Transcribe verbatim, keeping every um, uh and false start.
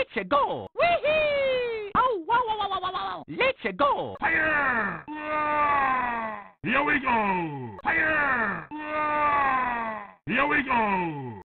Let's go. Wee-hee. Oh, wow, wow, wow, wow, wow. Let's go. Fire! Here we go! Fire! Here we go!